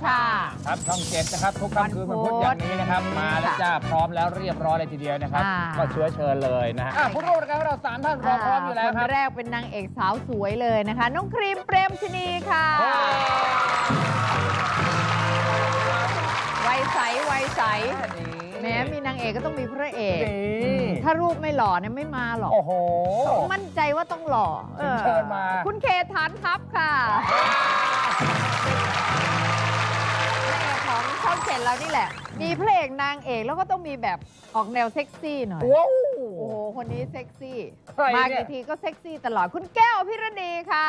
ค่ะครับช่อง7นะครับทุกค่ำคืนวันพุธอย่างนี้นะครับมาแล้วจ้าพร้อมแล้วเรียบร้อยเลยทีเดียวนะครับก็เชิญเลยนะฮะผู้ร่วมรายการเรา3 ท่านรอพร้อมอยู่แล้วครับคนแรกเป็นนางเอกสาวสวยเลยนะคะน้องครีมเปรมชนีค่ะวัยใสแม้มีนางเอกก็ต้องมีพระเอกถ้ารูปไม่หล่อเนี่ยไม่มาหรอกต้องมั่นใจว่าต้องหล่อเชิญมาคุณเคฐานทัพค่ะของช่อง7เรานี่แหละมีพระเอกนางเอกแล้วก็ต้องมีแบบออกแนวเซ็กซี่หน่อยโอ้โหคนนี้เซ็กซี่มากี่ทีก็เซ็กซี่ตลอดคุณแก้วพิรณีค่ะ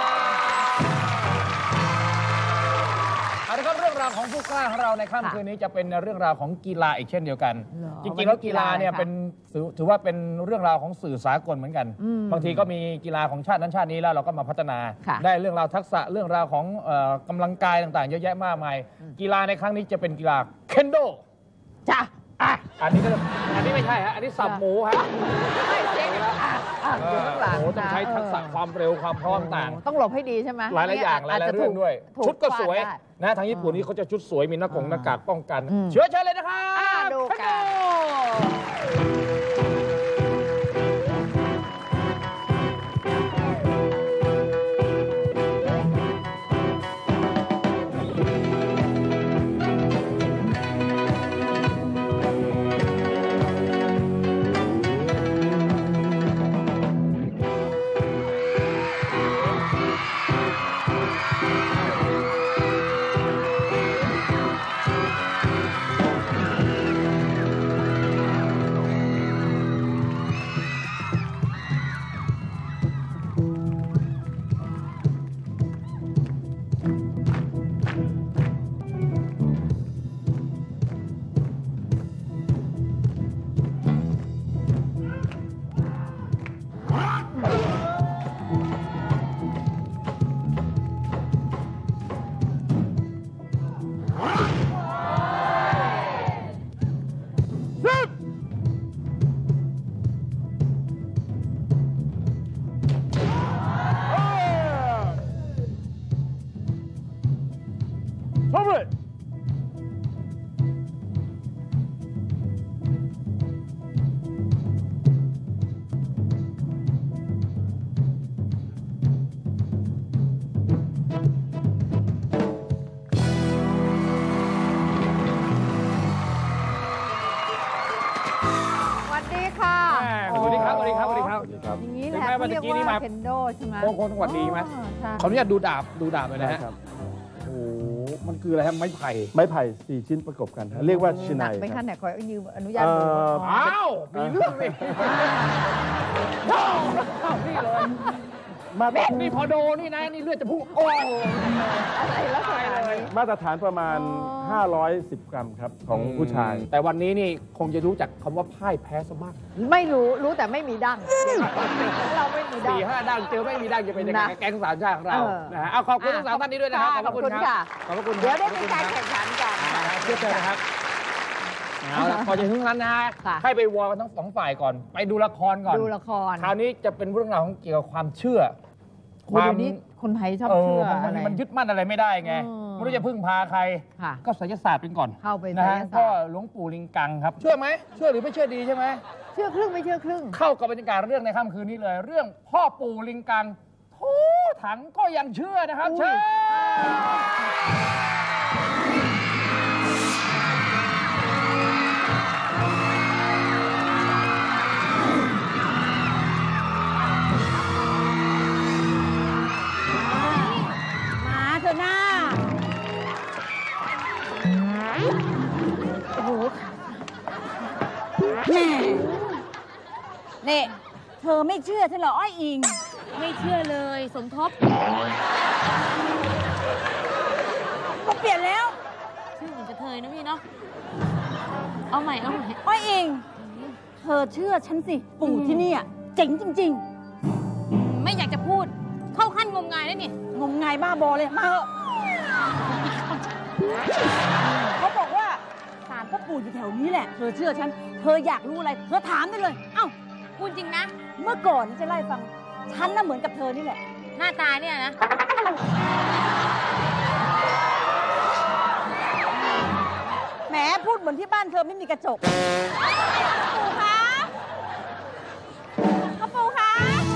เอาละครับเรื่องราวของผู้กล้าของเราในค่ำคืนนี้จะเป็นเรื่องราวของกีฬาอีกเช่นเดียวกันจริงๆแล้วกีฬาเนี่ยเป็นถือว่าเป็นเรื่องราวของสื่อสากลเหมือนกันบางทีก็มีกีฬาของชาตินั้นชาตินี้แล้วเราก็มาพัฒนาได้เรื่องราวทักษะเรื่องราวของกำลังกายต่างๆเยอะแยะมากมายกีฬาในครั้งนี้จะเป็นกีฬาเคนโดจ้ะอันนี้ไม่ใช่ฮะอันนี้สับหมูฮะไม่เจ๊งโอ้ต้องใช้ทักษะความเร็วความพร้อมต่างต้องหลบให้ดีใช่ไหมหลายอย่างหลายเรื่องด้วยชุดก็สวยนะทางญี่ปุ่นนี่เขาจะชุดสวยมีหน้ากากป้องกันเชิญเลยนะครับดูกันอย่างนี้แหละเรียกว่าเคนโดใช่ไหมโค้งสวัสดีไหมขออนุญาตดูดาบเลยนะฮะโอ้มันคืออะไรครับไม้ไผ่ 4 ชิ้นประกบกันเรียกว่าชินัยไปขั้นไหนขอยืมอนุญาตดูอ้าวมีเรื่องเลยนี่เลยนี่พอโดนี่นะนี่เลือดจะพุ่งโอ้อะไรแล้วอะไรมาตรฐานประมาณ510 กรัมครับของผู้ชายแต่วันนี้นี่คงจะรู้จักคำว่าพ่ายแพ้ซะบ้างไม่รู้แต่ไม่มีดั้งเราไม่มีดั้ง 4-5 ดั้งเจอไม่มีดั้งจะเป็นยังไงแก๊งสามชาติของเรานะฮะเอาขอบคุณทั้ง3 ท่านนี้ด้วยนะครับขอบคุณค่ะขอบคุณเดี๋ยวได้มีการแข่งขันกันเชิญนะครับเอาละพอจะถึงนั้นนะฮะให้ไปวอร์กันทั้ง2 ฝ่ายก่อนไปดูละครก่อนคราวนี้จะเป็นเรื่องราวของเกี่ยวกับความเชื่อความนี้คนไทยชอบเชื่อมันยึดมั่นอะไรไม่ได้ไงไม่รู้จะพึ่งพาใครก็ไสยศาสตร์เป็นก่อนเข้าไปนะฮะก็หลวงปู่ลิงกังครับเชื่อไหมเชื่อหรือไม่เชื่อดีใช่ไหมเชื่อครึ่งไม่เชื่อครึ่งเข้ากับบรรยากาศเรื่องในค่ำคืนนี้เลยเรื่องพ่อปู่ลิงกังโถถังก็ยังเชื่อนะครับเชื่อนี่เธอไม่เชื่อฉันเหรออ้อยอิงไม่เชื่อเลยสมทบก็เปลี่ยนแล้วชื่อเหมือนกระเทยนะพี่เนาะเอาใหม่อ้อยอิงเธอเชื่อฉันสิปู่ที่นี่เจ๋งจริงๆไม่อยากจะพูดเข้าขั้นงมงายได้นี่งมงายบ้าบอเลยมาเถอะเขาบอกว่าศาลพ่อปู่อยู่แถวนี้แหละเธอเชื่อฉันเธออยากรู้อะไรเธอถามได้เลยเอ้าพูดจริงนะเมื่อก่อนจะไล่ฟังฉันน่ะเหมือนกับเธอนี่แหละหน้าตาเนี่ยนะพูดเหมือนที่บ้านเธอไม่มีกระจกปู่คะพ่อปู่คะ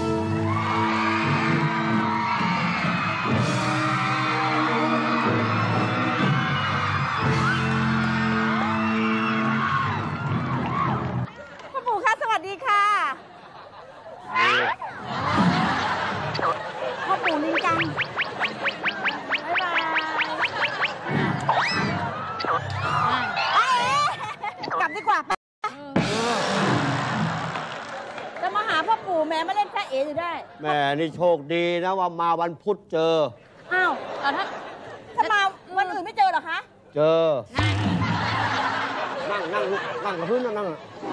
พ่อปู่คะสวัสดีค่ะพ่อปู่ลิงกังบ๊ายบายกลับดีกว่าป้าจะมาหาพ่อปู่แม่มาเล่นแค่เอ๋อยู่ได้แม่นี่โชคดีนะว่ามาวันพุธเจออ้าวถ้ามาวันอื่นไม่เจอเหรอคะเจอ นั่งลูกนั่งกับพื้นนั่ง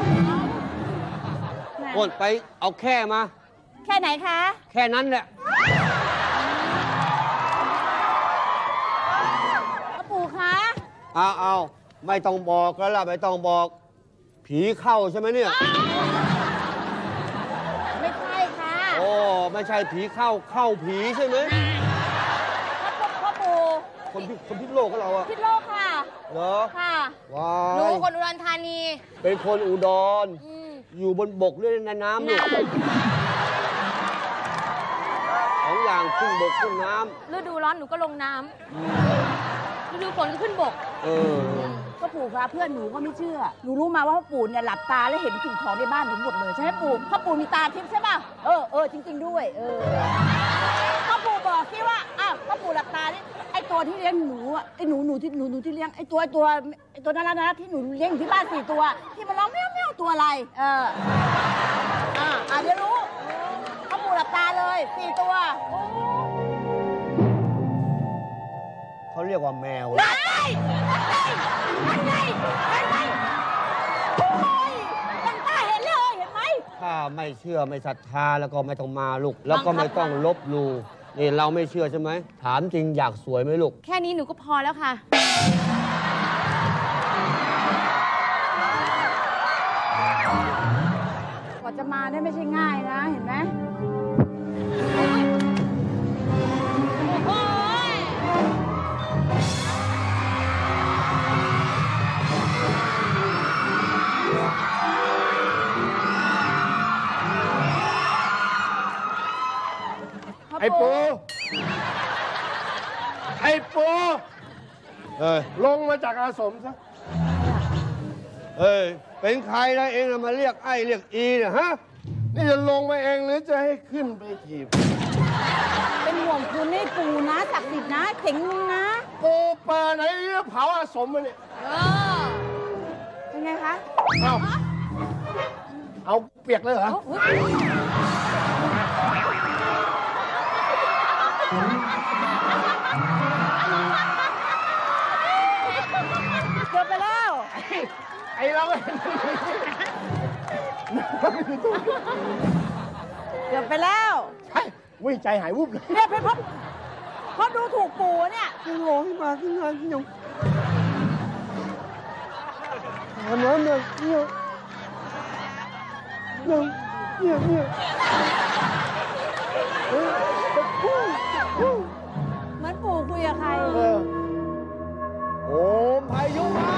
โอนไปเอาแค่มาแค่ไหนคะแค่นั้นแหละพ่อปู่คะเอาไม่ต้องบอกแล้วล่ะไม่ต้องบอก ผีเข้าใช่ไหมเนี่ยไม่ใช่ค่ะโอ้ไม่ใช่ผีเข้าผีใช่ไหมพ่อปู่คนพิษโลกของเราอะพิษโลกค่ะเหรอค่ะว้าหนูยคนอุดรธานีเป็นคนอุดรอืมอยู่บนบกด้วยในน้ำลูกสองอย่างขึ้นบกขึ้นน้ฤดูร้อนหนูก็ลงน้ำฤดูฝนก็ขึ้นบกำพ่อปู่คะเพื่อนหนูก็ไม่เชื่อ หนูรู้มาว่าพ่อปู่เนี่ยหลับตาแล้วเห็นสิ่งของในบ้านหนูหมดเลยใช่ไหมปู่พ่อปู่มีตาทิพย์ใช่ป่ะจริงๆด้วยพ่อปู่บอกสิว่าพ่อปู่หลับตานี่ไอตัวที่เลี้ยงหนูอ่ะไอหนูที่ที่เลี้ยงไอตัวนั้นนะที่หนูเลี้ยงอยู่ที่บ้าน4 ตัวที่มันร้องแมวตัวอะไรเดี๋ยวรู้พ่อปู่หลับตาเลย4 ตัวเขาเรียกว่าแมวตั้งตาเห็นเลยเห็นไหมถ้าไม่เชื่อไม่ศรัทธาแล้วก็ไม่ต้องมาลูก แล้วก็ไม่ต้องลบหลู่นี่เราไม่เชื่อใช่ไหมถามจริงอยากสวยไหมลูกแค่นี้หนูก็พอแล้วค่ะกว่าจะมาได้ไม่ใช่ง่ายนะเห็นไหมโอ้ยไอ้ปูไอ้ปูเอ้ยลงมาจากอาสมซะเป็นใครนะเองมาเรียกไอ้เรียกอีเนี่ยฮะนี่จะลงมาเองหรือจะให้ขึ้นไปถีบเป็นห่วงคุณนี่ปู่นะศักดิ์สิทธิ์นะเจ๋งนะปูเปิดไหนเผาอาสมมาเนี่ยเป็นไงคะเอาเปียกเลยเหรอเกือบไปแล้วไอ้เราเกือบไปแล้วใช่วิ่งใจหายวุบเลยเนี่ยเป็นเพราะดูถูกปู่เนี่ยโอ้ยมาขึ้นงานที่ยังทำน้ำเลยเนี่ยเหมือนปู่คุยกับใครโอ้พายุมา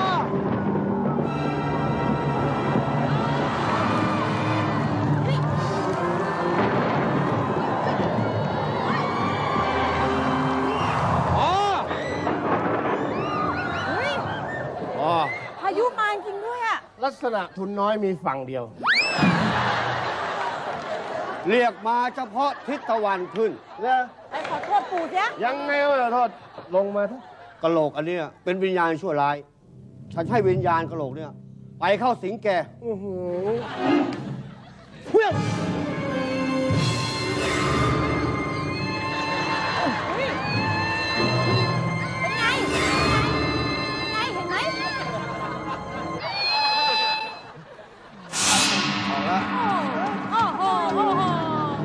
พายุมาจริงด้วยอ่ะลักษณะทุนน้อยมีฝั่งเดียวเรียกมาเฉพาะทิศตะวันขึ้นแล้วไปขอโทษปู่เสียยังไงวะโทษลงมาเถอะกะโหลกอันเนี้ยเป็นวิญญาณชั่วร้าย ฉันให้วิญญาณกะโหลกเนี่ยไปเข้าสิงแกอื้อหือเพื่อนเป็นไงเห็นไหมโอ้โห โอ้โห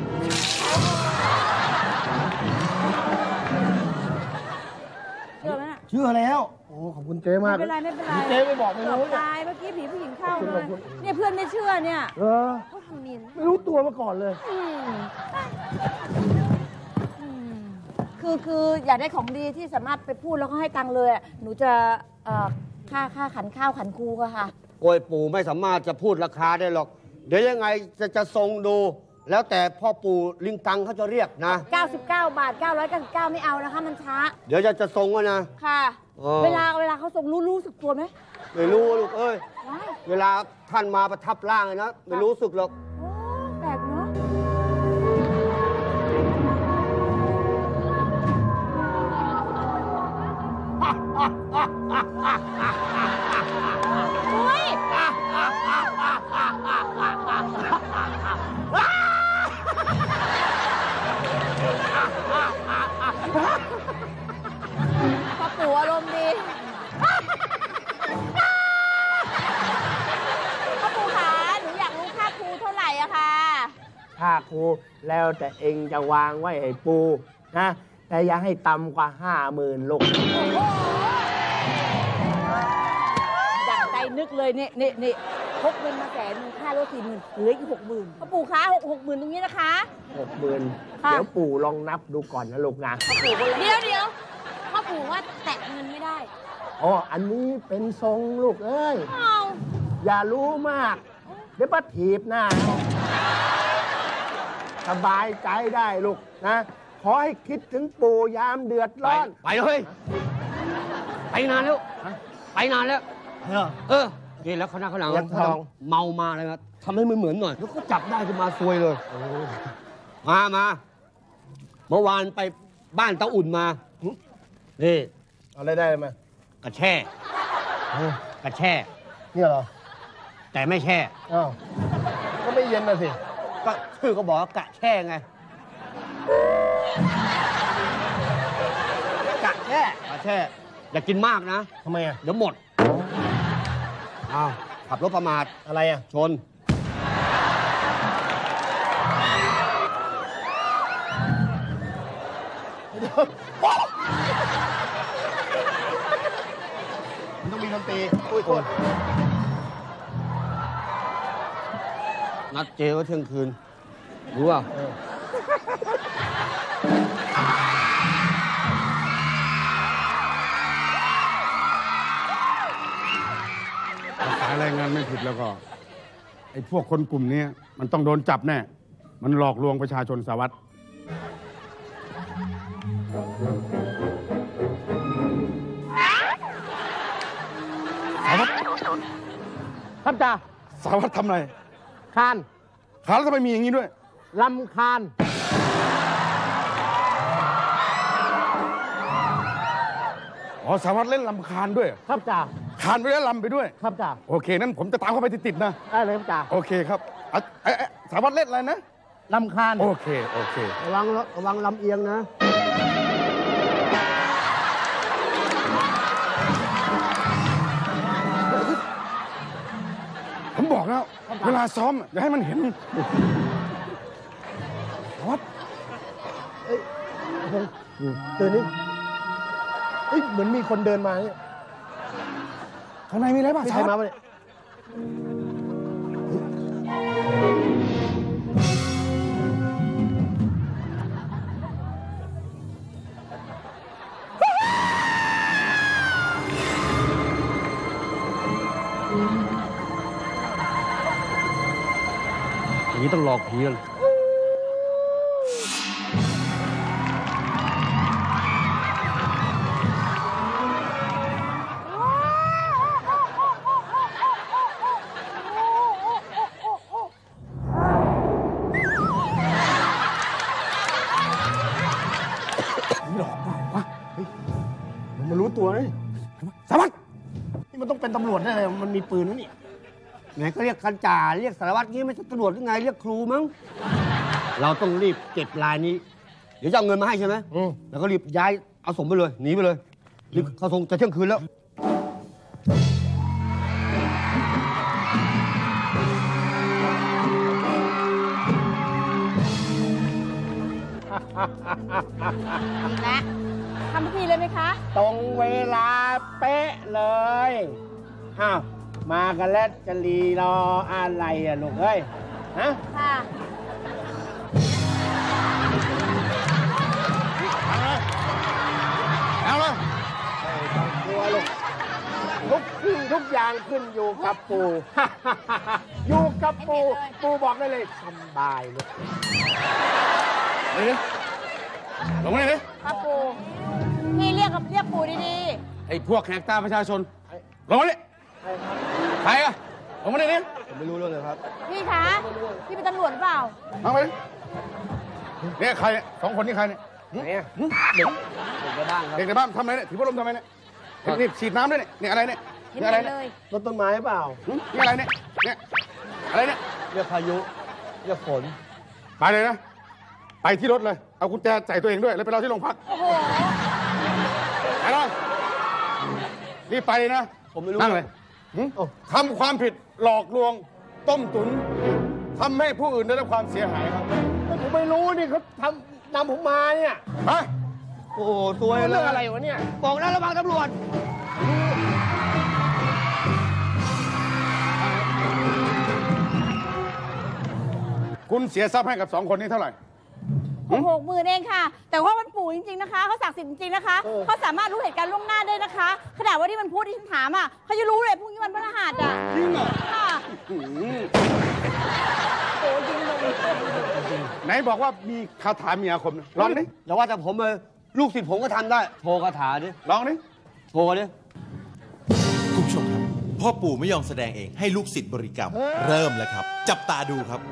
เชื่อไหมน่ะเชื่อแล้ว โอ้ขอบคุณเจ๊มากไม่เป็นไรไม่เป็นไรเจ๊ไม่บอกไม่รู้เกือบเนี่ยตายเมื่อกี้ผีผู้หญิงเข้าขอบคุณเลยขอบคุณเนี่ยเพื่อนไม่เชื่อเนี่ยเขาทำเนียนไม่รู้ตัวมาก่อนเลยคืออยากได้ของดีที่สามารถไปพูดแล้วก็ให้ตังค์เลยอะหนูจะค่าขันข้าวขันครูก็ค่ะโอ้ยปู่ไม่สามารถจะพูดราคาได้หรอก เดี๋ยวยังไงจะทรงดู แล้วแต่พ่อปู่ลิงกังเขาจะเรียกนะ 99 บาท 999 ไม่เอานะคะมันช้าเดี๋ยวจะทรงแล้วนะค่ะอ๋อเวลาเขาส่งรู้สึกตัวไหมไม่รู้ลูกเอ้ยว้ายเวลาท่านมาประทับร่างเลยนะไม่รู้สึกหรอกโอ้แปลกเนาะโอ้ย พ่อปู่อารมณ์ดีพ่อปู่คะหนูอยากรู้ค่าครูเท่าไหร่อะค่ะค่าครูแล้วแต่เองจะวางไว้ให้ปูนะ แต่อย่าให้ต่ำกว่า 50,000 ลูกดั่งใจนึกเลยนี่พกเงินมา100,000ค่ารถ40,000เหลืออีก60,000พ่อปู่คะ60,000ตรงนี้นะคะ 60,000 ค่ะเดี๋ยวปู่ลองนับดูก่อนนะลูกนะพ่อปู่ก็เลยเดี๋ยวพ่อปู่ว่าแตะเงินไม่ได้อ๋อ อันนี้เป็นทรงลูกเอ้ยเอาอย่ารู้มาก เดี๋ยวป้าถีบหน้าสบายใจได้ลูกนะ ขอให้คิดถึงปู่ยามเดือดร้อนไปเลยไปนานแล้วไปนานแล้ว นี่แล้วคณะข้างหลังยักษ์ทองเมามาเลยครับทำให้มันเหมือนหน่อย แล้วก็จับได้ขึ้นมาซวยเลย มาเมื่อวานไปบ้านตาอุ่นมา นี่เอาอะไรได้ไหมกระแช่กระแช่เนี่ยเหรอแต่ไม่แช่อ้าวก็ไม่เย็นนะสิก็ชื่อก็บอกว่ากะแช่ไงกะแค่กะแช่ อย่ากินมากนะทำไมอ่ะเดี๋ยวหมดอ้าวขับรถประมาทอะไรอ่ะชนมันต้องมีดนตรีอุ้ยโทษนัดเจไว้เที่ยงคืน รู้ป่ะสายรายงานไม่ผิดแล้วก็ ไอ้พวกคนกลุ่มนี้มันต้องโดนจับแน่ มันหลอกลวงประชาชนสาวัตรครับจ่าสาวัตรทำอะไรคานขาแล้วทำไมมีอย่างนี้ด้วยลำคาญอ๋อสาวัตรเล่นลำคาญด้วยครับจ่าคานไปแล้วลำไปด้วยครับจ่าโอเคนั้นผมจะตามเข้าไปติดๆนะได้เลยครับจ่าโอเคครับสาวัตรเล่นอะไรนะลำคาญโอเคระวังลำเอียงนะผมบอกแล้ว เวลาซ้อมอย่าให้มันเห็นสาวัตรตื่นนี่เอ้ยเหมือนมีคนเดินมาเนี่ยข้างในมีอะไรบ้างมีสาใครวัมาตรปะเนี่ยอย่างนี้ต้องหลอกผีกันหลอกเปล่าวะมันรู้ตัวนี่สาวัตรนี่มันต้องเป็นตำรวจแน่เลยมันมีปืนนะนี่ไหนก็เรียกกันจ่าเรียกสารวัตรงี้ไม่ใช่ตำรวจหรือไง เรียกครูมั้ง เราต้องรีบเก็บลายนี้ เดี๋ยวจะเอาเงินมาให้ใช่ไหม แล้วก็รีบย้ายเอาสมไปเลย หนีไปเลยรีบเข้าทรงจะเที่ยงคืนแล้วดีนะทำพิธีเลยไหมคะตรงเวลาเป๊ะเลย อ้าว มากันแล้วจะรีรออะไรอ่ะลูกเอ้ย ฮะค่ะเอาเลยกลัวลูกลุกางขึ้นอยู่กับปู่ อยู่กับปู่ปู่บอกได้เลยสบายเลยนี่ลงมาเลยครับปู่พี่เรียกปู่ดีไอ้พวกแขกตาประชาชนลงมาเลยใครอะลงมาเลยนี่ผมไม่รู้เรื่องเลยครับๆพี่คะพี่เป็นตำรวจหรือเปล่าลงมาเลยเนี่ยใครเนี่ยสองคนนี้ใครเนี่ยเนี่ยเด็กเด็กในบ้านครับเด็กในบ้านทำอะไรเนี่ยถือพัดลมทำอะไรเนี่ยนี่ฉีดน้ำด้วยเนี่ยนี่อะไรเนี่ยเห็นนี่ไหอะไรมเนี่ยเลยต้นต้นไม้เปล่านี่อะไรเนี่ยเนี่ยอะไรเนี่ยเรียกพายุเรียกฝนไปเลยนะไปที่รถเลยเอากุญแจใส่ตัวเองด้วยแล้วไปรอที่โรงพักโอ้โหไปเลยรีบไปเลยนะผมไม่รู้นั่งเลยทำความผิดหลอกลวงต้มตุ๋นทำให้ผู้อื่นได้รับความเสียหายครับผมไม่รู้นี่เขาทำนำผมมาเนี่ยฮะโอ้โหซวยเลเรื่อย งอะไรวะเนี่ยบอกนะระวังตำรวจคุณเสียทรัพย์ให้กับสองคนนี้เท่าไหร่ 60,000เองค่ะ แต่ว่ามันปู่จริงๆนะคะเขาศักดิ์สิทธิ์จริงๆนะคะเขาสามารถรู้เหตุการณ์ล่วงหน้าได้นะคะขนาดว่าที่มันพูดที่ฉันถามอ่ะเขาจะรู้เลยพรุ่งนี้มันพฤหัสอ่ะจริงเหรอค่ะไหนบอกว่ามีคาถามีอาคมนะลองดิอย่าว่าแต่ผมเลยลูกศิษย์ผมก็ทำได้โทรคาถาดิลองดิโทรดิคุณผู้ชมครับพ่อปู่ไม่ยอมแสดงเองให้ลูกศิษย์บริกรรม เริ่มแล้วครับ จับตาดูครับ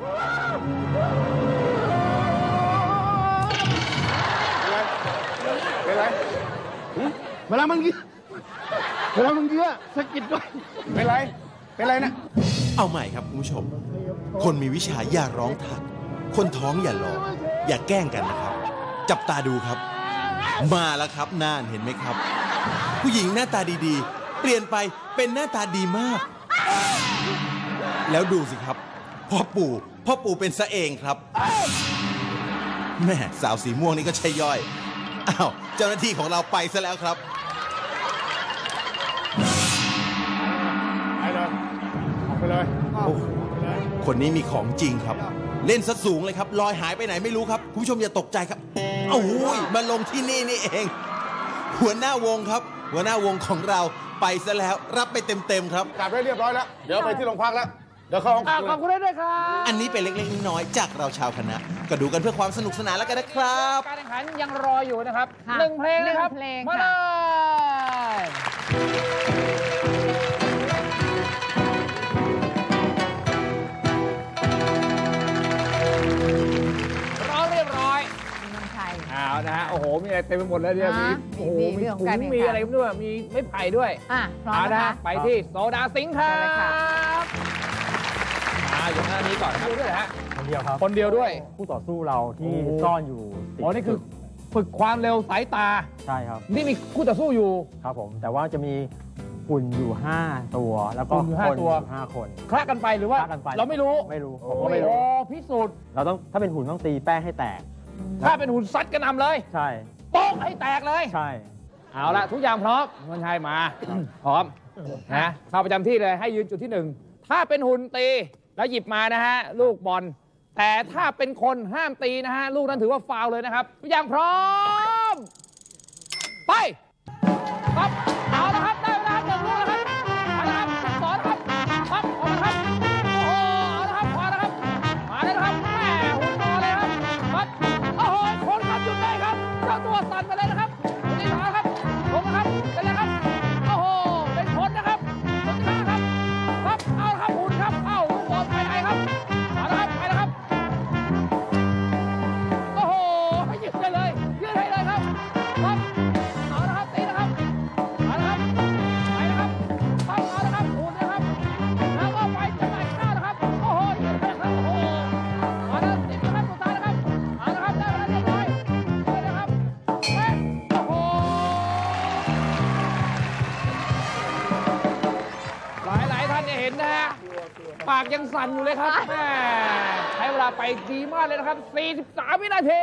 เป็นไรเวลามันเยอะสะกิดด้วยเป็นไรเป็นไรนะเอาใหม่ครับคุณผู้ชม คนมีวิชาอย่าร้องทัก คนท้องอย่าหลอกอย่าแกล้งกันนะครับ จับตาดูครับ มาแล้วครับน่านเห็นไหมครับ ผู้หญิงหน้าตาดีๆ เปลี่ยนไปเป็นหน้าตาดีมาก แล้วดูสิครับพ่อปู่เป็นซะเองครับแม่สาวสีม่วงนี่ก็ใช่ย่อยอ้าวเจ้าหน้าที่ของเราไปซะแล้วครับไปเลยออกไปเลยโอ้โหคนนี้มีของจริงครับ เล่นซะสูงเลยครับลอยหายไปไหนไม่รู้ครับคุณผู้ชมอย่าตกใจครับโอ้ยมาลงที่นี่นี่เอง หัวหน้าวงครับ หัวหน้าวงของเราไปซะแล้วรับไปเต็มๆครับจับได้เรียบร้อยแล้วเดี๋ยวไปที่โรงพักแล้วเดี๋ยวเข้าห้องขังขอบคุณด้วยครับอันนี้เป็นเล็กๆน้อยๆจากเราชาวคณะก็ดูกันเพื่อความสนุกสนานแล้วกันนะครับการแข่งขันยังรออยู่นะครับค่ะหนึ่งเพลงนะครับหนึ่งเพลงมาเลค่ะยร้องเรียบร้อยเมืองไทยเอานะฮะโอ้โหมีอะไรเต็มไปหมดเลยเนี่ยมีนะโอ้โหมีมีเรื่องของถุการงแข่งมีขันอะไรด้วยมีไม้ไผ่ด้วยอ่ะพร้อมเอานะนะคะ ไปที่โซดาสิงค์ครัเอาเลยค่ะบอยู่หน้านี้ก่อนครับด้วยฮะคนเดียวครับคนเดียวด้วยคู่ต่อสู้เราที่โอ้ซ่อนอยู่ติดอ๋อนี่คือฝึกความเร็วสายตาใช่ครับนี่มีคู่ต่อสู้อยู่ครับผม แต่ว่าจะมีหุ่นอยู่ 5 ตัว แล้วก็หุ่นอยู่ห้าคนตัวอยู่5 คนคลาดกันไปหรือว่าคลาดกันไปเราไม่รู้ไม่รู้โอ้ผมโหก็ไม่รู้พิสูจน์เราต้องถ้าเป็นหุ่นต้องตีแป้งให้แตกถ้าเป็นหุ่นซัดกระหนำเลยใช่โป๊กให้แตกเลยใช่เอาละทุกอย่างพร้อมเมืองไทยมา พร้อมนะเข้าประจำที่เลยให้ยืนจุดที่ 1 ถ้าเป็นหุ่นตีแล้วหยิบมานะฮะลูกบอลแต่ถ้าเป็นคนห้ามตีนะฮะลูกนั้นถือว่าฟาวล์เลยนะครับทุกอย่างพร้อม ไปครับเอาละครับได้เวลาหนึ่งลูกแล้วครับเอาละครับสอนครับครับออกมาครับโอ้โหเอาละครับพอแล้วครับมาแล้วนะครับแหมหุ่นรอเลยครับครับโอ้โหคนครับหยุดได้ครับเจ้าตัวสั่นไปเลยนะครับนี่มาครับลงนะครับเป็นไรครับโอ้โหเป็นคนนะครับคนที่5ครับครับเอาละครับหุ่นครับเอาลูกบอลไปไหนครับเอาละครับไปแล้วครับโอ้โหให้ยืดได้เลยยืดให้เลยครับครับเอาละครับตีนะครับเอาละครับไปนะครับครับเอาละครับหุ่นนะครับแล้วก็ไปจำหน่ายข้าวนะครับโอ้โหยืดให้ครับโอ้โหเอาละติดนะครับสุดท้ายนะครับเอาละครับได้เวลาเรียบร้อยเลยนะครับเฮ้ยโอ้โหหลายท่านเนี่ยเห็นนะฮะปากยังสั่นอยู่เลยครับแม่ใช้เวลาไปดีมากเลยนะครับ43 วินาที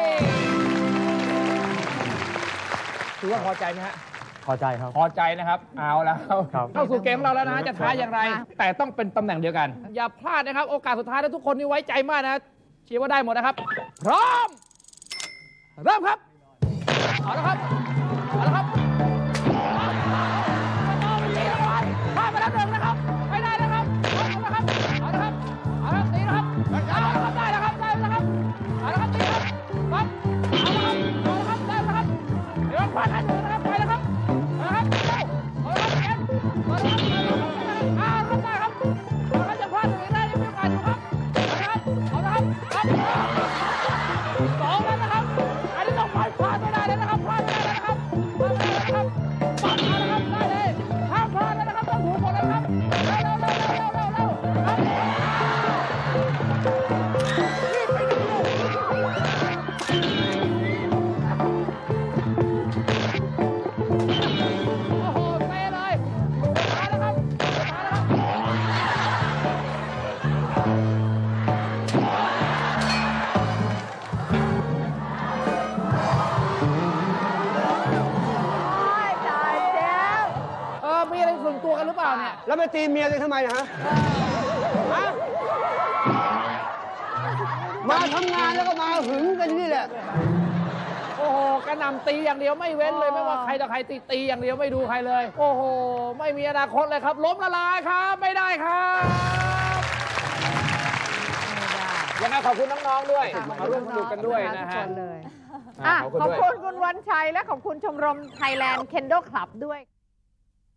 ถือว่าพอใจไหมฮะพอใจครับพอใจนะครับ เอาแล้วครับเข้าสู่เกมของเราแล้วนะ จะท้าอย่างไร แต่ต้องเป็นตำแหน่งเดียวกัน อย่าพลาดนะครับ โอกาสสุดท้ายแล้วทุกคนนี่ไว้ใจมากนะเชียร์ว่าได้หมดนะครับ พร้อม เริ่มครับ เอาละครับ เอาละครับเอาไปตีแล้วก่อนพลาดไปแล้วหนึ่ง 2แล้วนะครับ อันนี้ต้องปล่อยพลาดไม่ได้แล้วนะครับพลาดไม่ได้แล้วนะครับพลาดไม่ได้แล้วนะครับปัดมาแล้วครับได้เลยห้ามพลาดแล้วนะครับต้องถูกหมดแล้วครับเร็วครับรีบไปดูโอ้โหเตะเลยมาแล้วครับมาแล้วครับมีอะไรส่วนตัวกันหรือเปล่าเนี่ยแล้วไปตีเมียเลยทำไมนะฮะมาทำงานแล้วก็มาหึงกันนี่แหละโอ้โหกระหน่ำตีอย่างเดียวไม่เว้นเลยไม่ว่าใครต่อใครตีอย่างเดียวไม่ดูใครเลย โอ้โหไม่มีอนาคตเลยครับล้มละลายครับไม่ได้ครับยังไงขอบคุณน้องๆด้วยมาร่วมสนุกกันด้วยนะฮะขอบคุณคุณวันชัยและขอบคุณชมรมไทยแลนด์เคนโดคลับด้วย